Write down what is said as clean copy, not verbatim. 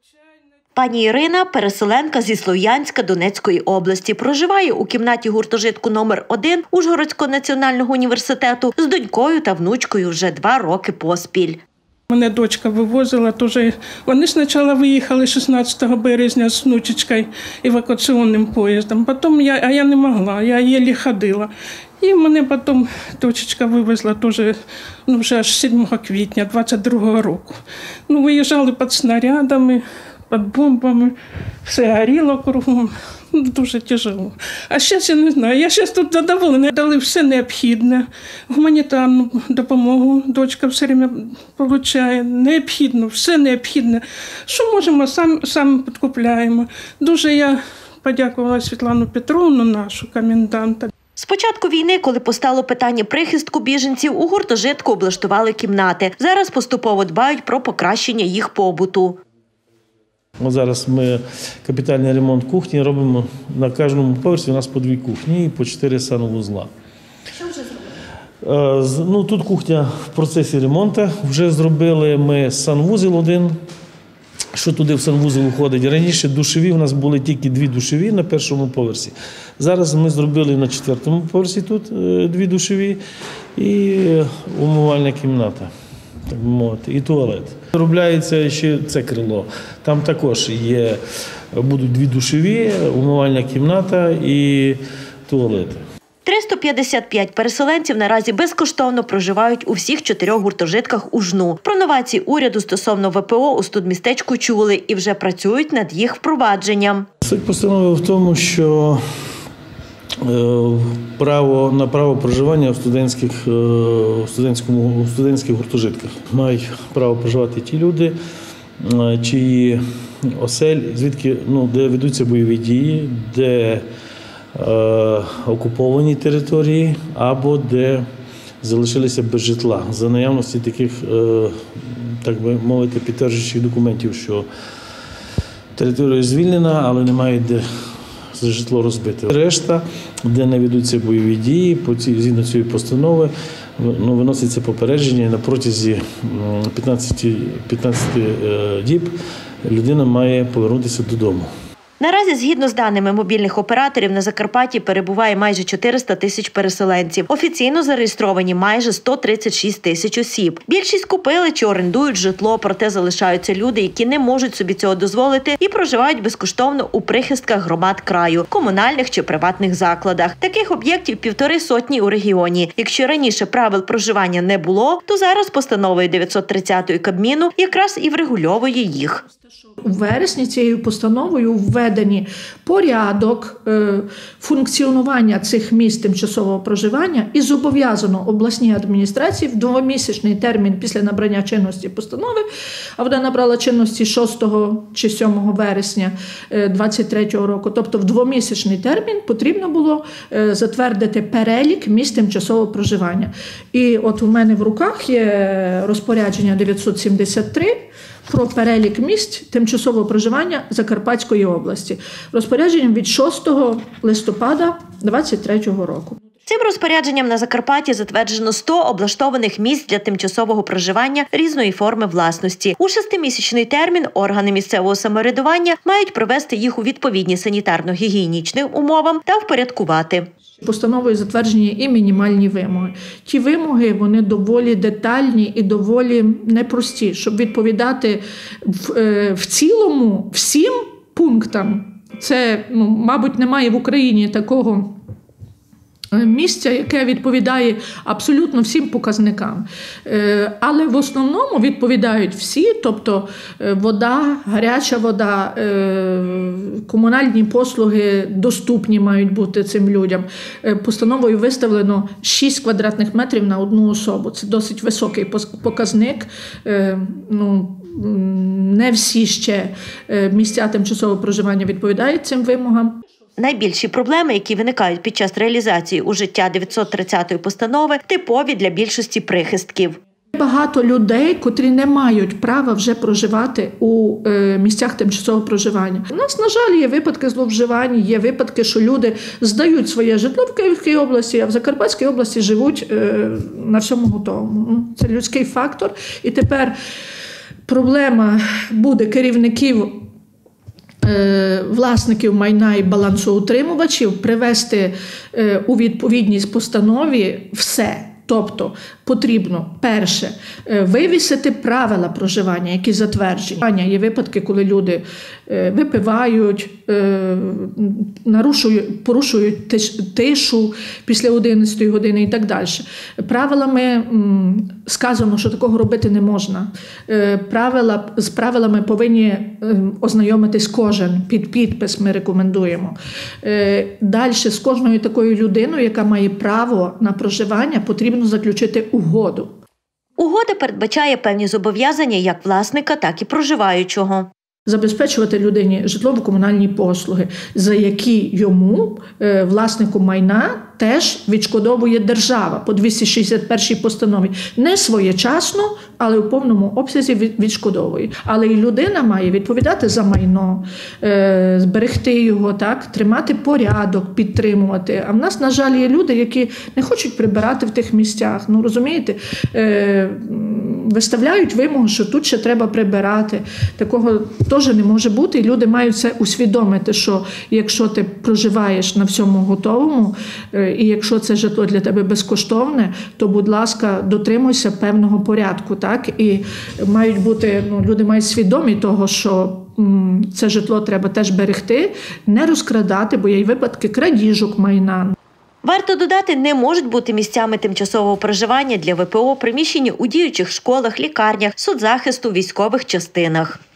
Пані Ірина – переселенка зі Слов'янська Донецької області. Проживає у кімнаті гуртожитку номер 1 Ужгородського національного університету з донькою та внучкою вже 2 роки поспіль. Мене дочка вивозила, вони спочатку виїхали 16 березня з внучечкою евакуаційним поїздом, потім я не могла, я єлі ходила. І мене потім дочечка вивезла вже аж 7 квітня 22-го року. Виїжджали під снарядами, під бомбами, все горіло кругом. Дуже тяжело. А зараз я не знаю, я зараз тут задоволена. Дали все необхідне, гуманітарну допомогу дочка все время отримує, необхідно, все необхідне. Що можемо, самі підкупляємо. Дуже я подякувала Світлану Петровну, нашу коменданта. З початку війни, коли постало питання прихистку біженців, у гуртожитку облаштували кімнати. Зараз поступово дбають про покращення їх побуту. Зараз ми капітальний ремонт кухні робимо. На кожному поверсі у нас по 2 кухні і по 4 санвузла. Що вже зробили? Тут кухня в процесі ремонту. Вже зробили ми санвузол 1, що туди в санвузол входить. Раніше душові, у нас були тільки 2 душові на першому поверсі. Зараз ми зробили на 4-му поверсі тут 2 душові і умивальна кімната. Так би мовити, і туалет. Виробляється ще це крило. Там також будуть 2 душові, умивальна кімната і туалети. 355 переселенців наразі безкоштовно проживають у всіх 4 гуртожитках УЖНУ. Про новації уряду стосовно ВПО у студмістечку чули і вже працюють над їх впровадженням. Суть постанови в тому, що на право проживання в студентських гуртожитках мають право проживати ті люди, чиї осель, де ведуться бойові дії, де окуповані території або де залишилися без житла. За наявності таких, так би мовити, підтверджуючих документів, що територія звільнена, але немає де житло розбите. Решта, де не ведуться бойові дії, згідно цієї постанови, виноситься попередження, і на протязі 15 діб людина має повернутися додому. Наразі, згідно з даними мобільних операторів, на Закарпатті перебуває майже 400 тисяч переселенців. Офіційно зареєстровані майже 136 тисяч осіб. Більшість купили чи орендують житло, проте залишаються люди, які не можуть собі цього дозволити і проживають безкоштовно у прихистках громад краю, комунальних чи приватних закладах. Таких об'єктів 150 у регіоні. Якщо раніше правил проживання не було, то зараз постановою 930 Кабміну якраз і врегульовує їх. У вересні цією постановою введені порядок функціонування цих місць тимчасового проживання і зобов'язано обласній адміністрації в 2-місячний термін після набрання чинності постанови, а вона набрала чинності 6 чи 7 вересня 2023 року, тобто в 2-місячний термін потрібно було затвердити перелік місць тимчасового проживання. І от у мене в руках є розпорядження 973 про перелік місць тимчасового проживання Закарпатської області. Розпорядженням від 6 листопада 2023 року. Цим розпорядженням на Закарпатті затверджено 100 облаштованих місць для тимчасового проживання різної форми власності. У 6-місячний термін органи місцевого самоврядування мають привести їх у відповідні санітарно-гігієнічним умовам та впорядкувати. Постановою затверджені і мінімальні вимоги. Ті вимоги, вони доволі детальні і доволі непрості, щоб відповідати в цілому всім пунктам. Це, мабуть, немає в Україні такого місця, яке відповідає абсолютно всім показникам. Але в основному відповідають всі, тобто вода, гаряча вода, комунальні послуги доступні мають бути цим людям. Постановою виставлено 6 квадратних метрів на одну особу. Це досить високий показник. Не всі ще місця тимчасового проживання відповідають цим вимогам. Найбільші проблеми, які виникають під час реалізації у життя 930-ї постанови, типові для більшості прихистків. Багато людей, котрі не мають права вже проживати у місцях тимчасового проживання. У нас, на жаль, є випадки зловживань, є випадки, що люди здають своє житло в Київській області, а в Закарпатській області живуть на всьому готовому. Це людський фактор. І тепер Проблема буде керівників, власників майна і балансоутримувачів привести у відповідність постанові все. Тобто потрібно, перше, вивісити правила проживання, які затверджені. Є випадки, коли люди випивають, порушують тишу після 11 години і так далі. Правилами сказано, що такого робити не можна. З правилами повинні ознайомитись кожен, під підпис ми рекомендуємо. Далі з кожною такою людиною, яка має право на проживання, потрібно заключити угоду. Угода передбачає певні зобов'язання як власника, так і проживаючого. Забезпечувати людині житлово-комунальні послуги, за які йому, власнику майна, теж відшкодовує держава по 261 постанові. Не своєчасно, але в повному обсязі відшкодовує. Але і людина має відповідати за майно, зберегти його, так, тримати порядок, підтримувати. А в нас, на жаль, є люди, які не хочуть прибирати в тих місцях. Ну, розумієте, виставляють вимогу, що тут ще треба прибирати. Такого теж не може бути. І люди мають це усвідомити, що якщо ти проживаєш на всьому готовому, і якщо це житло для тебе безкоштовне, то, будь ласка, дотримуйся певного порядку. Так? І мають бути, люди мають свідомі того, що це житло треба теж берегти, не розкрадати, бо є й випадки крадіжок майна. Варто додати, не можуть бути місцями тимчасового проживання для ВПО приміщення у діючих школах, лікарнях, соцзахисту, військових частинах.